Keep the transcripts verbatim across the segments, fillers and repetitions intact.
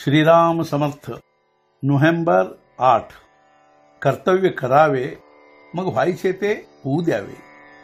Shriram Samarth. November आठ. कर्तव्य करावे, मग व्हायचे ते होऊ द्यावे.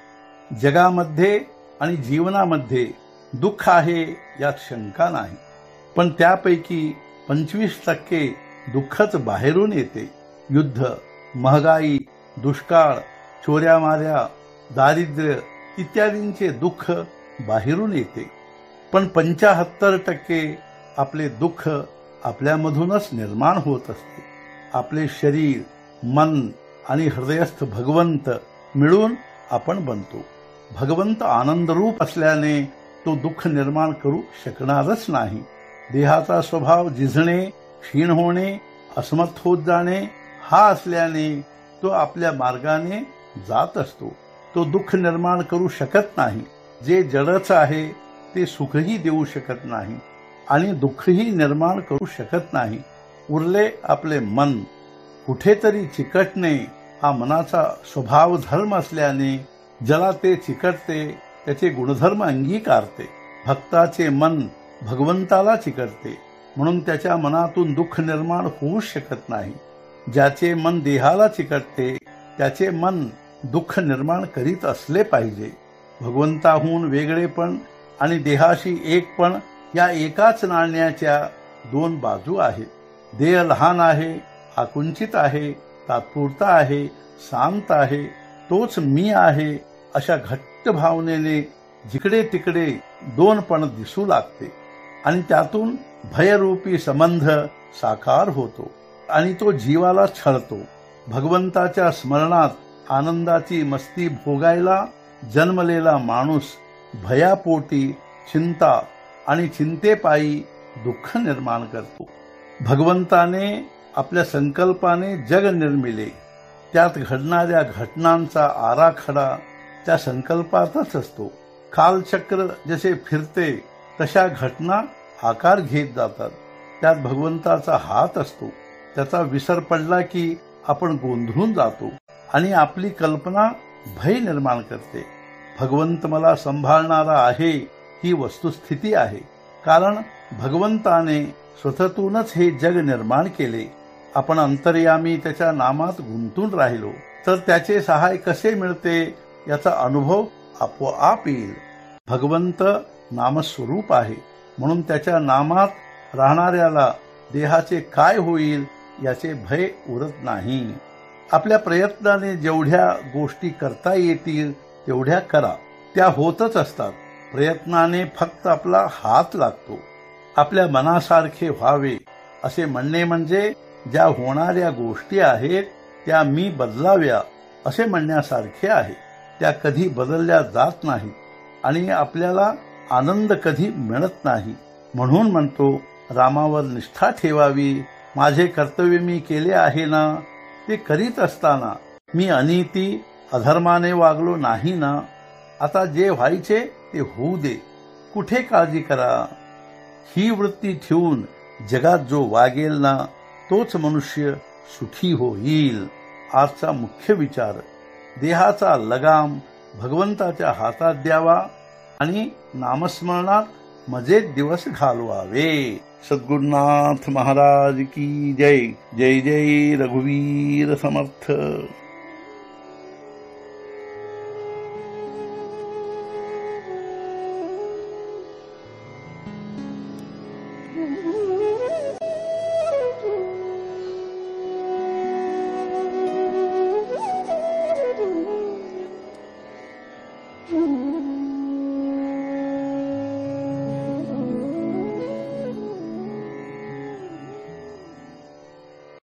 जगामध्ये आणि जीवनामध्ये दुःख आहे यात शंका नाही, पण त्यापैकी पंचवीस टक्के दुःखच बाहेरून येते. युद्ध, महागाई, दुष्काळ, चोऱ्यामाऱ्या, दारिद्र्य इत्यादींचे दुःख बाहेरून येते. पण पंचाहत्तर टक्के आपले दुःख आपल्यामधूनच निर्माण होत असते. आपले शरीर, मन आणि हृदयस्थ भगवंत मिळून आपण बनतो. भगवंत आनंदरूप असल्याने तो दुःख निर्माण करू शकणारच नाही. देहाचा स्वभाव झिजणे, क्षीण होणे, असमर्थ होत जाणे हा असल्याने तो आपल्या मार्गाने जात असतो. तो दुःख निर्माण करू शकत नाही. जे जडच आहे ते सुखही देऊ शकत नाही आणि दुःखही निर्माण करू शकत नाही. उरले आपले मन. कुठेतरी चिकटणे हा मनाचा स्वभाव धर्म असल्याने ज्याला ते चिकटते त्याचे गुणधर्म अंगीकारते. भक्ताचे मन भगवंताला चिकटते म्हणून त्याच्या मनातून दुःख निर्माण होऊ शकत नाही. ज्याचे मन देहाला चिकटते त्याचे मन दुःख निर्माण करीत असले पाहिजे. भगवंताहून वेगळेपण आणि देहाशी एकपण या एकाच नाण्याच्या दोन बाजू आहेत. देह लहान आहे, आकुंचित आहे, तात्पुरता आहे, शांत आहे, तोच मी आहे अशा घट्ट भावनेने जिकडे तिकडे दोनपण दिसू लागते आणि त्यातून भयरूपी संबंध साकार होतो आणि तो जीवाला छळतो. भगवंताच्या स्मरणात आनंदाची मस्ती भोगायला जन्मलेला माणूस भयापोटी चिंता आणि चिंतेपायी दुःख निर्माण करतो. भगवंताने आपल्या संकल्पाने जग निर्मिले. त्यात घडणाऱ्या घटनांचा आराखडा त्या संकल्पातच असतो. कालचक्र जसे फिरते तशा घटना आकार घेत जातात. त्यात भगवंताचा हात असतो. त्याचा विसर पडला की आपण गोंधळून जातो आणि आपली कल्पना भय निर्माण करते. भगवंत मला सांभाळणारा आहे ही वस्तुस्थिती आहे, कारण भगवंताने स्वतःतूनच हे जग निर्माण केले. आपण अंतर्यामी त्याच्या नामात गुंतून राहिलो तर त्याचे सहाय कसे मिळते याचा अनुभव आपोआप येईल. भगवंत नामस्वरूप आहे म्हणून त्याच्या नामात राहणाऱ्याला देहाचे काय होईल याचे भय उरत नाही. आपल्या प्रयत्नाने जेवढ्या गोष्टी करता येतील तेवढ्या करा. त्या होतच असतात. प्रयत्नाने फक्त आपला हात लागतो. आपल्या मनासारखे व्हावे असे म्हणणे म्हणजे ज्या होणाऱ्या गोष्टी आहेत त्या मी बदलाव्या असे म्हणण्यासारखे आहे. त्या कधी बदलल्या जात नाहीत आणि आपल्याला आनंद कधी मिळत नाही. म्हणून म्हणतो, रामावर निष्ठा ठेवावी. माझे कर्तव्य मी केले आहे ना, ते करीत असताना मी अनिती अधर्माने वागलो नाही ना. आता जे व्हायचे ते होऊ दे, कुठे काळजी करा. ही वृत्ती ठेवून जगात जो वागेल ना तोच मनुष्य सुखी होईल. आजचा मुख्य विचार, देहाचा लगाम भगवंताच्या हातात द्यावा आणि नामस्मरणात मजेत दिवस घालवावे. सद्गुरुनाथ महाराज की जय. जय जय रघुवीर समर्थ.